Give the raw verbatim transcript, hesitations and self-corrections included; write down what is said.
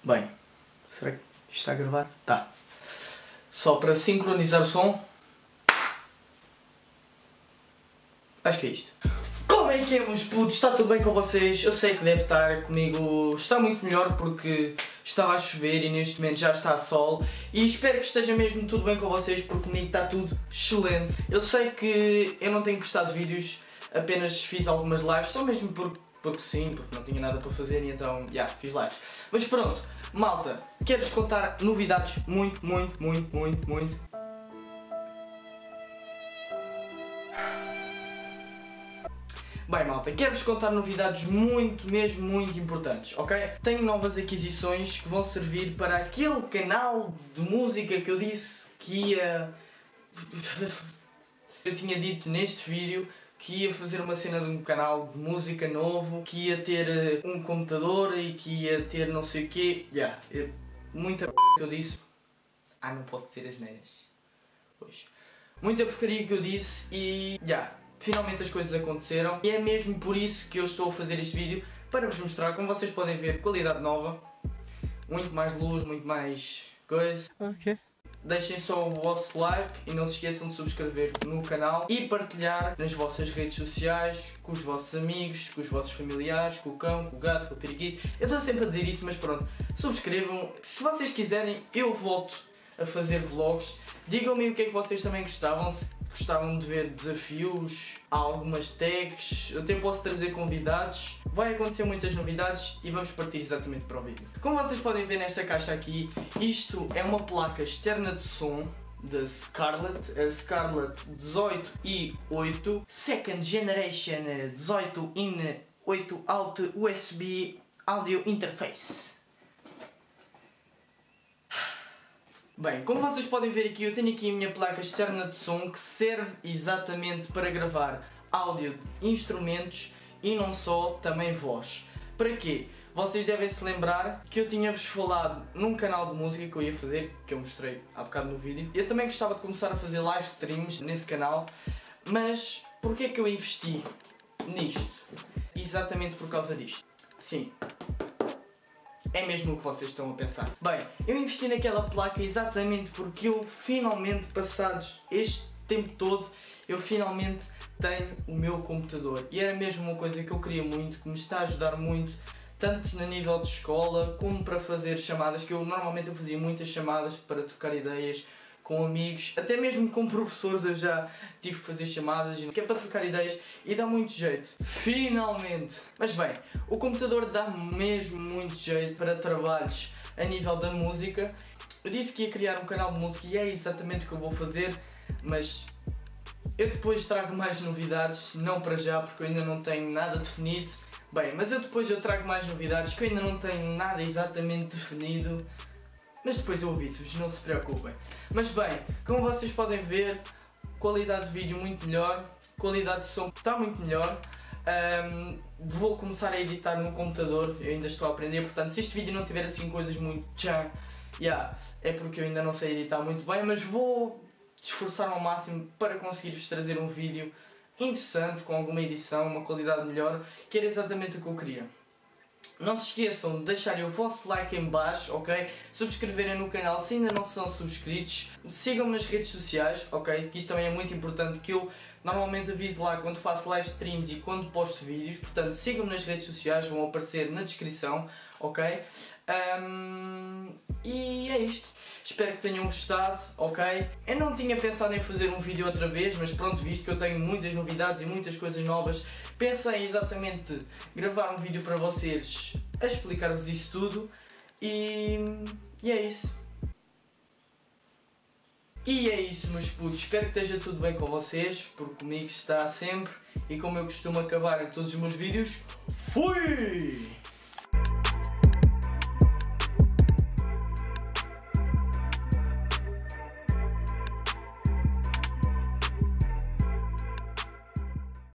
Bem, será que isto está a gravar? Tá. Só para sincronizar o som. Acho que é isto. Como é que é, meus putos? Está tudo bem com vocês? Eu sei que deve estar comigo... Está muito melhor porque estava a chover e neste momento já está sol. E espero que esteja mesmo tudo bem com vocês porque comigo está tudo excelente. Eu sei que eu não tenho postado vídeos, apenas fiz algumas lives, só mesmo porque, porque sim, porque não tinha nada para fazer e então, já, yeah, fiz lives. Mas pronto, malta, quero-vos contar novidades muito, muito, muito, muito, muito. Bem, malta, quero-vos contar novidades muito, mesmo muito importantes, ok? Tenho novas aquisições que vão servir para aquele canal de música que eu disse que ia... Eu tinha dito neste vídeo que ia fazer uma cena de um canal de música novo, que ia ter um computador e que ia ter não sei o quê. Já, yeah, muita p*** que eu disse. Ah, não posso dizer as neiras. Pois. Muita porcaria que eu disse e... já. Yeah. Finalmente as coisas aconteceram e é mesmo por isso que eu estou a fazer este vídeo, para vos mostrar, como vocês podem ver, qualidade nova, muito mais luz, muito mais coisa. Ok. Deixem só o vosso like e não se esqueçam de subscrever no canal e partilhar nas vossas redes sociais, com os vossos amigos, com os vossos familiares, com o cão, com o gato, com o periquito. Eu estou sempre a dizer isso, mas pronto, subscrevam. Se vocês quiserem, eu volto a fazer vlogs. Digam-me o que é que vocês também gostavam, se gostavam de ver desafios, algumas tags, eu até posso trazer convidados. Vai acontecer muitas novidades e vamos partir exatamente para o vídeo. Como vocês podem ver nesta caixa aqui, isto é uma placa externa de som da Scarlett, a Scarlett dezoito i oito, Second Generation dezoito in oito Out U S B Audio Interface. Bem, como vocês podem ver aqui, eu tenho aqui a minha placa externa de som que serve exatamente para gravar áudio de instrumentos e não só, também voz. Para quê? Vocês devem se lembrar que eu tinha-vos falado num canal de música que eu ia fazer, que eu mostrei há bocado no vídeo. Eu também gostava de começar a fazer live streams nesse canal, mas porquê é que eu investi nisto? Exatamente por causa disto. Sim. É mesmo o que vocês estão a pensar. Bem, eu investi naquela placa exatamente porque eu finalmente, passados este tempo todo, eu finalmente tenho o meu computador. E era mesmo uma coisa que eu queria muito, que me está a ajudar muito, tanto na nível de escola, como para fazer chamadas, que eu normalmente eu fazia muitas chamadas para trocar ideias com amigos, até mesmo com professores eu já tive que fazer chamadas, que é para trocar ideias e dá muito jeito. Finalmente! Mas bem, o computador dá mesmo muito jeito para trabalhos a nível da música. Eu disse que ia criar um canal de música e é exatamente o que eu vou fazer, mas eu depois trago mais novidades, não para já porque eu ainda não tenho nada definido. Bem, mas eu depois eu trago mais novidades que eu ainda não tenho nada exatamente definido. Mas depois eu aviso-vos, não se preocupem. Mas bem, como vocês podem ver, qualidade de vídeo muito melhor, qualidade de som está muito melhor. Um, vou começar a editar no computador, eu ainda estou a aprender, portanto se este vídeo não tiver assim coisas muito tchan, yeah, é porque eu ainda não sei editar muito bem, mas vou esforçar ao máximo para conseguir-vos trazer um vídeo interessante, com alguma edição, uma qualidade melhor, que era exatamente o que eu queria. Não se esqueçam de deixarem o vosso like em baixo, ok? Subscreverem no canal se ainda não são subscritos. Sigam-me nas redes sociais, ok? Que isto também é muito importante, que eu normalmente aviso lá quando faço live streams e quando posto vídeos. Portanto, sigam-me nas redes sociais, vão aparecer na descrição, ok? Um, e é isto. Espero que tenham gostado, ok? Eu não tinha pensado em fazer um vídeo outra vez, mas pronto, visto que eu tenho muitas novidades e muitas coisas novas, pensei exatamente gravar um vídeo para vocês a explicar-vos isso tudo e, e é isso. E é isso, meus putos. Espero que esteja tudo bem com vocês, porque comigo está sempre e como eu costumo acabar em todos os meus vídeos, fui!